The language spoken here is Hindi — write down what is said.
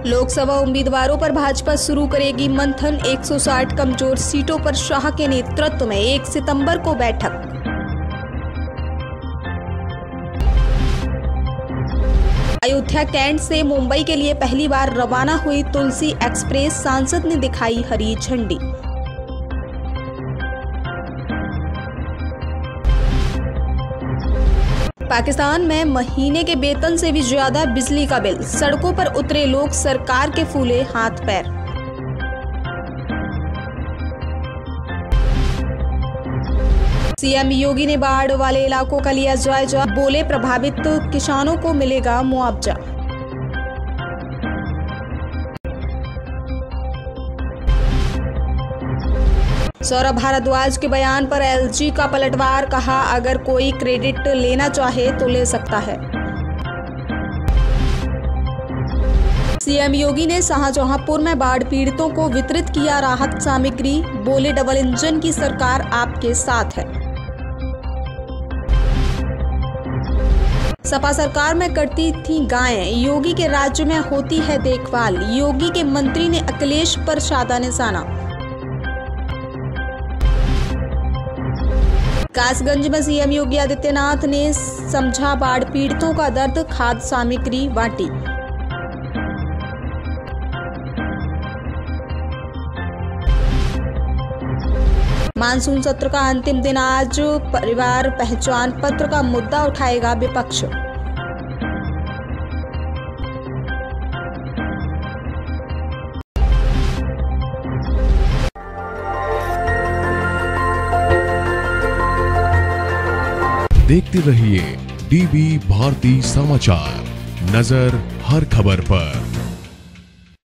लोकसभा उम्मीदवारों पर भाजपा शुरू करेगी मंथन। 160 कमजोर सीटों पर शाह के नेतृत्व में 1 सितंबर को बैठक। अयोध्या कैंट से मुंबई के लिए पहली बार रवाना हुई तुलसी एक्सप्रेस, सांसद ने दिखाई हरी झंडी। पाकिस्तान में महीने के वेतन से भी ज्यादा बिजली का बिल, सड़कों पर उतरे लोग, सरकार के फूले हाथ पैर। सीएम योगी ने बाढ़ वाले इलाकों का लिया जायजा, बोले प्रभावित किसानों को मिलेगा मुआवजा। सौरभ भारद्वाज के बयान पर एलजी का पलटवार, कहा अगर कोई क्रेडिट लेना चाहे तो ले सकता है। सीएम योगी ने शाहजहांपुर में बाढ़ पीड़ितों को वितरित किया राहत सामग्री, बोले डबल इंजन की सरकार आपके साथ है। सपा सरकार में करती थी गायें, योगी के राज्य में होती है देखभाल, योगी के मंत्री ने अखिलेश पर साधा निशाना। कासगंज में सीएम योगी आदित्यनाथ ने समझा बाढ़ पीड़ितों का दर्द, खाद्य सामग्री बांटी। मानसून सत्र का अंतिम दिन आज, परिवार पहचान पत्र का मुद्दा उठाएगा विपक्ष। देखते रहिए डीवी भारती समाचार, नजर हर खबर पर।